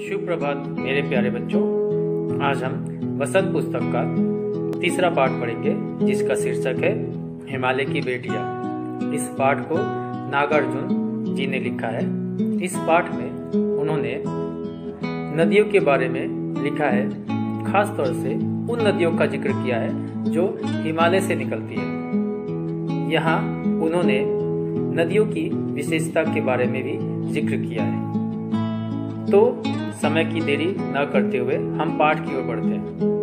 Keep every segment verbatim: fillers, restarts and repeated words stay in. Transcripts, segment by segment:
शुभ प्रभात मेरे प्यारे बच्चों। आज हम वसंत पुस्तक का तीसरा पाठ पढ़ेंगे जिसका शीर्षक है हिमालय की बेटियां। इस पाठ को नागार्जुन जी ने लिखा है। इस पाठ में उन्होंने नदियों के बारे में लिखा है, खास तौर से उन नदियों का जिक्र किया है जो हिमालय से निकलती है। यहाँ उन्होंने नदियों की विशेषता के बारे में भी जिक्र किया है। तो समय की देरी न करते हुए हम पाठ की ओर बढ़ते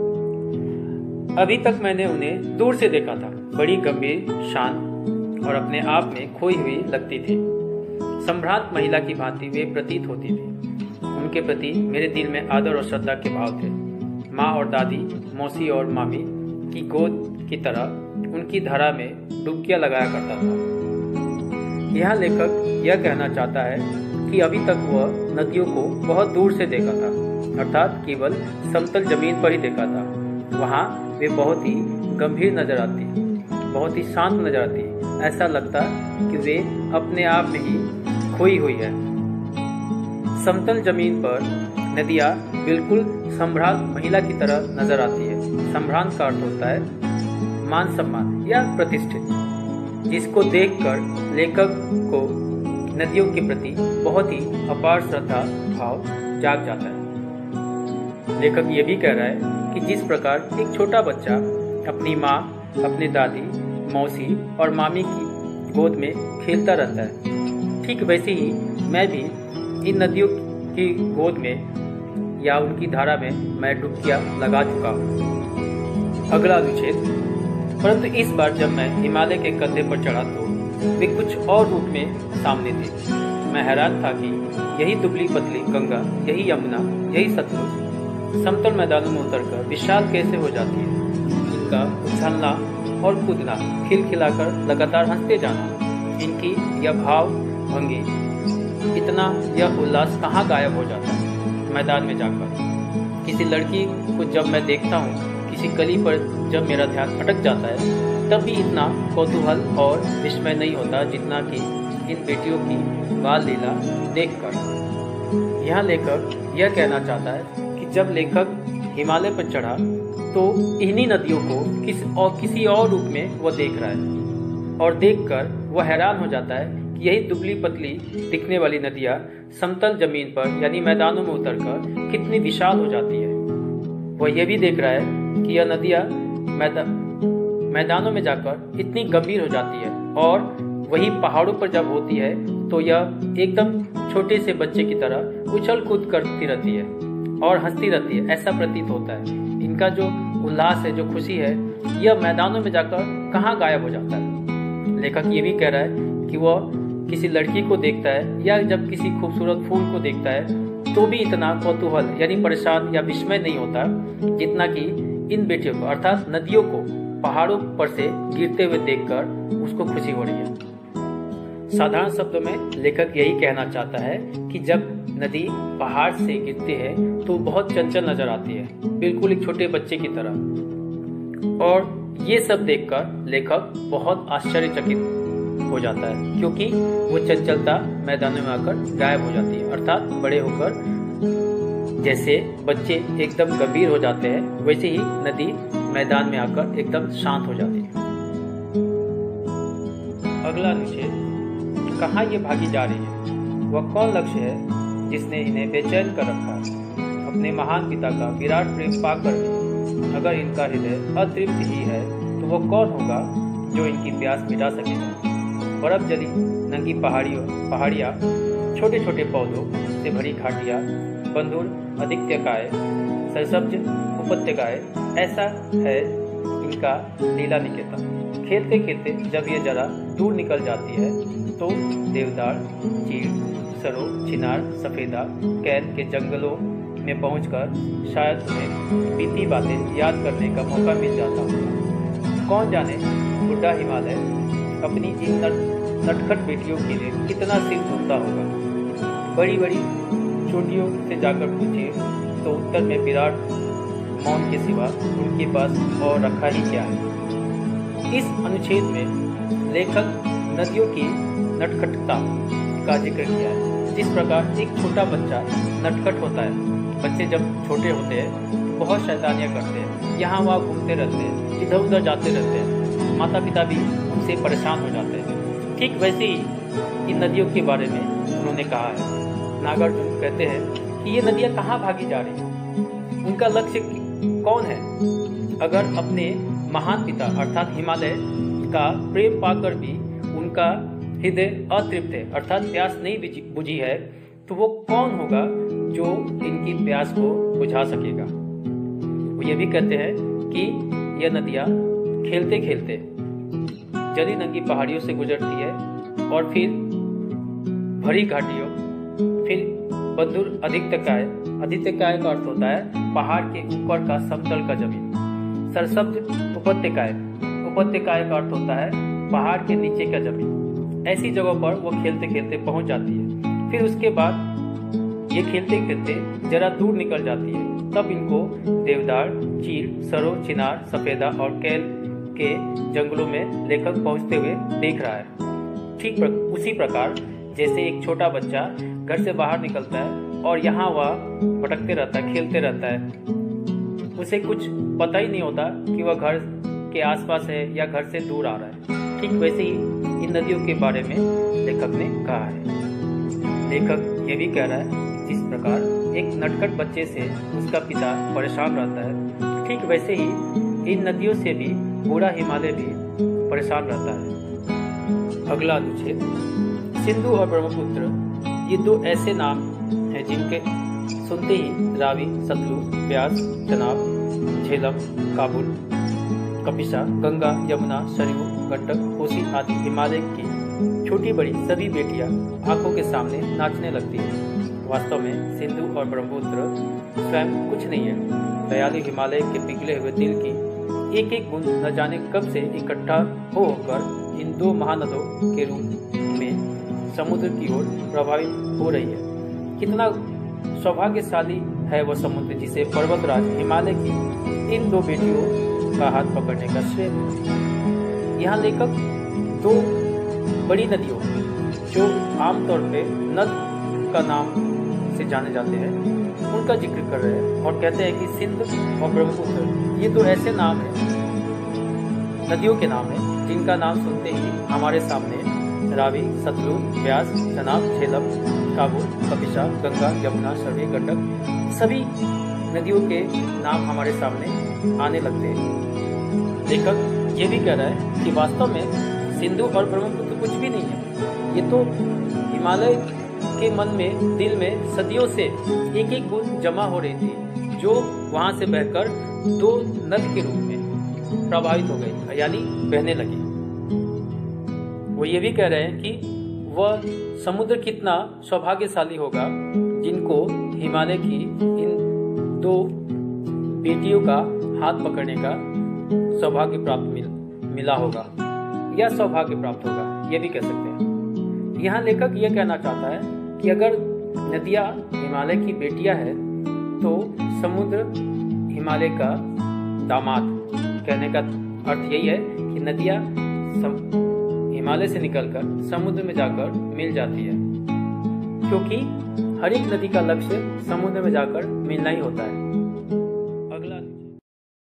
हैं। अभी तक मैंने उन्हें दूर से देखा था। बड़ी गंभीर, शांत और अपने आप में खोई हुई लगती थी। संभ्रांत महिला की भांति वे प्रतीत होती थी। उनके प्रति मेरे दिल में आदर और श्रद्धा के भाव थे। माँ और दादी, मौसी और मामी की गोद की तरह उनकी धारा में डुबकियां लगाया करता था। यह लेखक यह कहना चाहता है कि अभी तक वह नदियों को बहुत दूर से देखा था, अर्थात केवल समतल जमीन पर ही देखा था। वहाँ वे बहुत ही गंभीर नजर आती, बहुत ही शांत नजर आती। ऐसा लगता कि वे अपने आप में ही खोई हुई है। समतल जमीन पर नदियाँ बिल्कुल संभ्रांत महिला की तरह नजर आती है। संभ्रांत का अर्थ होता है मान सम्मान या प्रतिष्ठित, जिसको देखकर लेखक को नदियों के प्रति बहुत ही अपार श्रद्धा भाव जाग जाता है। लेखक ये भी कह रहा है कि जिस प्रकार एक छोटा बच्चा अपनी माँ, अपनी दादी, मौसी और मामी की गोद में खेलता रहता है, ठीक वैसे ही मैं भी इन नदियों की गोद में या उनकी धारा में मैं डुबकियां लगा चुका हूँ। अगला अनुच्छेद। परंतु इस बार जब मैं हिमालय के कंधे पर चढ़ा तो वे कुछ और रूप में सामने थे। मैं हैरान था कि यही दुबली पतली गंगा, यही यमुना, यही सतलुज समतल मैदानों में उतरकर विशाल कैसे हो जाती है। इनका उछलना और कूदना, खिलखिलाकर लगातार हंसते जाना, इनकी यह भाव भंगी, इतना यह उल्लास कहाँ गायब हो जाता है मैदान में जाकर। किसी लड़की को जब मैं देखता हूँ, किसी कली पर जब मेरा ध्यान अटक जाता है, तब भी इतना कौतूहल और विस्मय नहीं होता जितना कि इन बेटियों की बाल लीला देखकर। यहाँ लेखक यह कहना चाहता है कि जब लेखक हिमालय पर चढ़ा तो इन्हीं नदियों को किस और किसी और रूप में वह देख रहा है, और देखकर वह हैरान हो जाता है कि यही दुबली पतली दिखने वाली नदियाँ समतल जमीन पर यानी मैदानों में उतरकर कितनी विशाल हो जाती है। वह यह भी देख रहा है कि यह नदियाँ मैदान मैदानों में जाकर इतनी गंभीर हो जाती है, और वही पहाड़ों पर जब होती है तो यह एकदम छोटे से बच्चे की तरह उछल कूद करती रहती है और हंसती रहती है। ऐसा प्रतीत होता है। इनका जो उल्लास है, जो खुशी है, यह मैदानों में जाकर कहाँ गायब हो जाता है। लेखक ये भी कह रहा है कि वह किसी लड़की को देखता है या जब किसी खूबसूरत फूल को देखता है तो भी इतना कौतूहल यानी परेशान या विस्मय नहीं होता जितना कि इन बेटियों को अर्थात नदियों को पहाड़ों पर से गिरते हुए देखकर उसको खुशी हो रही है। साधारण शब्दों में लेखक यही कहना चाहता है कि जब नदी पहाड़ से गिरती है तो वो चंचल नजर आती है, बिल्कुल एक छोटे बच्चे की तरह। और ये सब देखकर लेखक बहुत आश्चर्यचकित हो जाता है, क्योंकि वो चंचलता मैदानों में आकर गायब हो जाती है। अर्थात बड़े होकर जैसे बच्चे एकदम गंभीर हो जाते हैं, वैसे ही नदी मैदान में आकर एकदम शांत हो जाती है। अगला अनुच्छेद। कहाँ ये भागी जा रही है? वह कौन लक्ष्य है जिसने इन्हें बेचैन कर रखा है? अपने महान पिता का विराट प्रेम पाकर भी अगर इनका हृदय अतृप्त ही है तो वह कौन होगा जो इनकी प्यास मिटा सकेगा? बर्फ जली नंगी पहाड़ियों पहाड़ियाँ, छोटे छोटे पौधों से भरी घाटियाँ, बंधुर अधिक्यकाय, सरसब्ज उपत्यकाएं, ऐसा है इनका लीला निकेतन। खेलते खेलते जब ये जरा दूर निकल जाती है तो देवदार, चीड़, सरो, चिनार, सफेदा, कैन के जंगलों में पहुंचकर शायद उन्हें बीती बातें याद करने का मौका मिल जाता होगा। कौन जाने बुढ़ा हिमालय अपनी इन नटखट बेटियों के लिए कितना सिर धुनता होगा। बड़ी बड़ी चोटियों से जाकर पूछिए तो उत्तर में विराट मौन के सिवा उनके पास और रखा ही क्या है। इस अनुच्छेद में लेखक नदियों की नटखटता का जिक्र किया है, इस प्रकार एक छोटा बच्चा नटखट होता है। बच्चे जब छोटे होते हैं तो बहुत शैतानियाँ करते हैं, यहाँ वहाँ घूमते रहते हैं, इधर उधर जाते रहते हैं, माता पिता भी उनसे परेशान हो जाते हैं। ठीक वैसे ही इन नदियों के बारे में उन्होंने कहा है। नागार्जुन कहते हैं कि ये नदियाँ कहाँ भागी जा रही हैं, उनका लक्ष्य कौन है। अगर अपने महान पिता अर्थात हिमालय का प्रेम पाकर भी उनका हृदय अतृप्त है अर्थात प्यास नहीं बुझी है, तो वो कौन होगा जो इनकी प्यास को बुझा सकेगा। वो ये भी कहते हैं कि यह नदियाँ खेलते खेलते जली नंगी पहाड़ियों से गुजरती है और फिर भरी घाटियों, फिर बंधुर अधिकतकाय। अधिकतकाय का अर्थ होता है पहाड़ के ऊपर का समतल का जमीन। सरसब्ज उपत्यकाय, उपत्यकाय का अर्थ होता है पहाड़ के नीचे का जमीन। ऐसी जगहों पर वो खेलते खेलते पहुंच जाती है। फिर उसके बाद ये खेलते खेलते जरा दूर निकल जाती है, तब इनको देवदार, चील, सरो, चिनार, सफेदा और कैल के जंगलों में लेखक पहुंचते हुए देख रहा है। ठीक उसी प्रकार जैसे एक छोटा बच्चा घर से बाहर निकलता है और यहाँ वह भटकते रहता है, खेलते रहता है, उसे कुछ पता ही नहीं होता कि वह घर के आसपास है या घर से दूर आ रहा है। ठीक वैसे ही इन नदियों के बारे में लेखक ने कहा है। लेखक ये भी कह रहा है जिस प्रकार एक नटखट बच्चे से उसका पिता परेशान रहता है, ठीक वैसे ही इन नदियों से भी पूरा हिमालय भी परेशान रहता है। अगला अनुच्छेद, सिंधु और ब्रह्मपुत्र ये दो ऐसे नाम हैं जिनके सुनते ही रावी, सतलुज, ब्यास, चनाब, झेलम, काबुल, कपिशा, गंगा, यमुना, सरयू, गंडक, कोसी आदि हिमालय की छोटी बड़ी सभी बेटियां आंखों के सामने नाचने लगती हैं। वास्तव में सिंधु और ब्रह्मपुत्र स्वयं कुछ नहीं है। दयालु हिमालय के पिघले हुए दिल की एक एक बूंद न जाने कब से इकट्ठा हो होकर इन दो महानदों के रूप में समुद्र की ओर प्रभावित हो रही है। कितना सौभाग्यशाली है वह समुद्र जिसे पर्वतराज हिमालय की इन दो बेटियों का हाथ पकड़ने का श्रेय है। यहाँ लेखक दो बड़ी नदियों जो आमतौर पे नद का नाम से जाने जाते हैं उनका जिक्र कर रहे हैं और कहते हैं कि सिंध और ब्रह्मपुत्र ये दो ऐसे नाम हैं, नदियों के नाम हैं जिनका नाम सुनते ही हमारे सामने रावी, सतलुज, ब्यास, चनाब, झेलम, काबुल, कपिशा, गंगा, यमुना, सरयू, गंडक सभी नदियों के नाम हमारे सामने आने लगते हैं। लेखक ये भी कह रहा है कि वास्तव में सिंधु और ब्रह्मपुत्र कुछ भी नहीं है। ये तो हिमालय के मन में, दिल में सदियों से एक एक बूंद जमा हो रही थी जो वहां से बहकर दो नद के रूप में प्रभावित हो गई, यानी बहने लगी। वो ये भी कह रहे हैं कि वह समुद्र कितना सौभाग्यशाली होगा जिनको हिमालय की इन दो बेटियों का हाथ पकड़ने का सौभाग्य प्राप्त मिल, मिला होगा या सौभाग्य प्राप्त होगा, ये भी कह सकते हैं। यहाँ लेखक यह कहना चाहता है कि अगर नदियाँ हिमालय की बेटियां हैं तो समुद्र हिमालय का दामाद। कहने का अर्थ यही है कि नदियाँ हिमालय से निकलकर समुद्र में जाकर मिल जाती है, क्योंकि हर एक नदी का लक्ष्य समुद्र में जाकर मिलना ही होता है।